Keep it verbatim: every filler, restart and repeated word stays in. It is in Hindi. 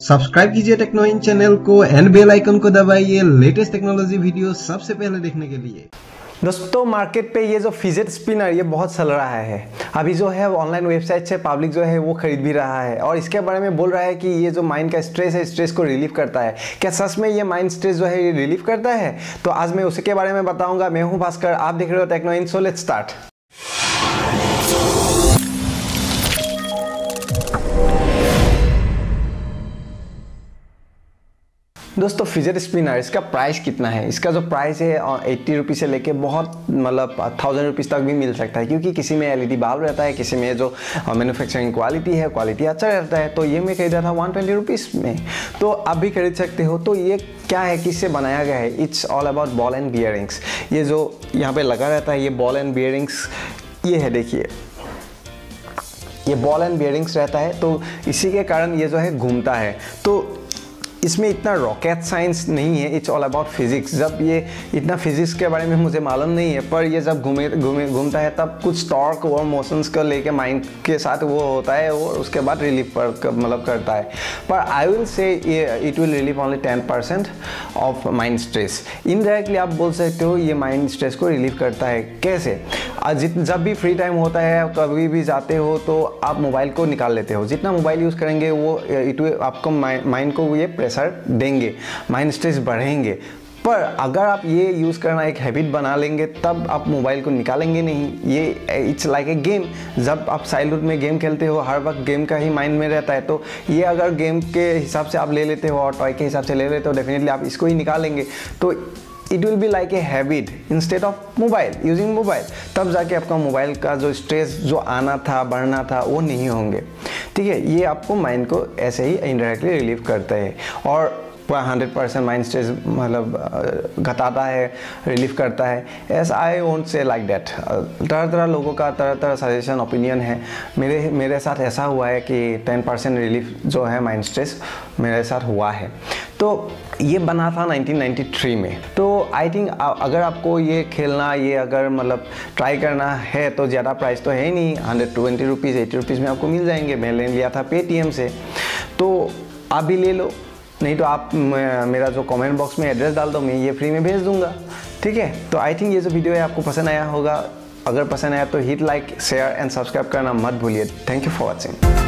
सब्सक्राइब कीजिए टेक्नो इन चैनल को एंड बेल आइकन को दबाइए लेटेस्ट टेक्नोलॉजी वीडियो सबसे पहले देखने के लिए। दोस्तों मार्केट पे ये जो फिजेट स्पिनर ये बहुत चल रहा है। अभी जो है ऑनलाइन वेबसाइट से पब्लिक जो है वो खरीद भी रहा है और इसके बारे में बोल रहा है कि ये जो माइंड का स्ट्रेस है स्ट्रेस को रिलीव करता है। क्या सच में ये माइंड स्ट्रेस जो है ये रिलीव करता है? तो आज मैं उसी के बारे में बताऊंगा। मैं हूं भास्कर, आप देख रहे हो techno in. So let's start. दोस्तों फिजेट स्पिनर इसका प्राइस कितना है? इसका जो प्राइस है अस्सी रुपये से लेके बहुत मतलब थाउजेंड रुपीज़ तक भी मिल सकता है, क्योंकि किसी में एलईडी बल्ब रहता है, किसी में जो मैन्युफैक्चरिंग क्वालिटी है क्वालिटी अच्छा रहता है। तो ये मैं खरीदा था वन ट्वेंटी रुपीज़ में, तो आप भी खरीद सकते हो। तो ये क्या है, किससे बनाया गया है? It's all about ball and bearings. ये जो यहाँ पे लगा रहता है ये बॉल एंड बियरिंग्स ये है, देखिए ये बॉल एंड बियरिंग्स रहता है। तो इसी के कारण ये जो है घूमता है। तो इसमें इतना रॉकेट साइंस नहीं है, इट्स ऑल अबाउट फिजिक्स। जब ये इतना फिजिक्स के बारे में मुझे मालूम नहीं है, पर ये जब घूमे घूमे घूमता है तब कुछ टॉर्क और मोशंस को लेके माइंड के साथ वो होता है और उसके बाद रिलीफ पर मतलब करता है। पर I will say it will relieve only ten percent of mind stress. Indirectly आप बोल सकते हो ये माइंड स्ट्रेस को रिलीव करता है। कैसे? जब भी फ्री टाइम होता है, कभी भी जाते हो तो आप मोबाइल को निकाल लेते हो। जितना मोबाइल यूज़ करेंगे वो इट विल आपको माइंड को ये प्रेशर देंगे, माइंड स्ट्रेस बढ़ेंगे। पर अगर आप ये यूज़ करना एक हैबिट बना लेंगे तब आप मोबाइल को निकालेंगे नहीं। ये इट्स लाइक ए गेम। जब आप चाइल्डहुड में गेम खेलते हो हर वक्त गेम का ही माइंड में रहता है। तो ये अगर गेम के हिसाब से आप ले लेते हो और टॉय के हिसाब से ले लेते हो, डेफिनेटली आप इसको ही निकालेंगे। तो it will be like a habit instead of mobile, using mobile. तब जाके आपका मोबाइल का जो स्ट्रेस जो आना था बढ़ना था वो नहीं होंगे। ठीक है, ये आपको माइंड को ऐसे ही इनडायरेक्टली रिलीव करता है और हंड्रेड परसेंट माइंड स्ट्रेस मतलब घटाता है, रिलीफ करता है। As I won't say like that. तरह तरह लोगों का तरह तरह सजेशन ओपिनियन है। मेरे मेरे साथ ऐसा हुआ है कि टेन परसेंट रिलीफ जो है माइंड स्ट्रेस मेरे साथ हुआ है। तो ये बना था नाइनटीन नाइंटी थ्री में। तो आई थिंक अगर आपको ये खेलना ये अगर मतलब ट्राई करना है तो ज़्यादा प्राइस तो है ही नहीं, hundred twenty rupees eighty rupees में आपको मिल जाएंगे। मैंने लिया था पेटीएम से, तो आप भी ले लो। नहीं तो आप मेरा जो कमेंट बॉक्स में एड्रेस डाल दो, मैं ये फ्री में भेज दूंगा। ठीक है, तो आई थिंक ये जो वीडियो है आपको पसंद आया होगा। अगर पसंद आया तो hit like share and subscribe करना मत भूलिए। Thank you for watching.